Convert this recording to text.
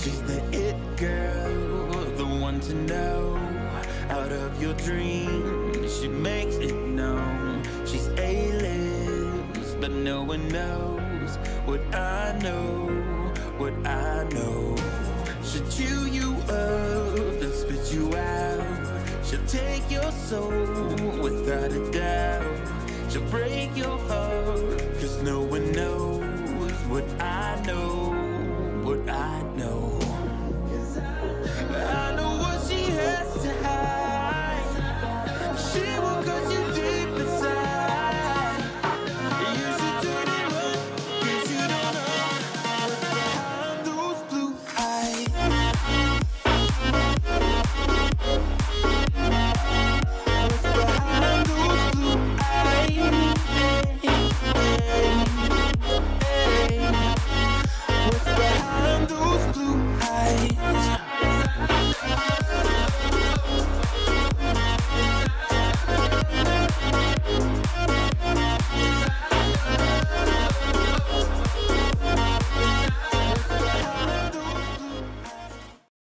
She's the it girl, the one to know. Out of your dreams, she makes it known. She's A-list, but no one knows what I know, what I know. She'll chew you up and spit you out. She'll take your soul without a doubt. She'll break your heart, cause no one knows what I know, what I know.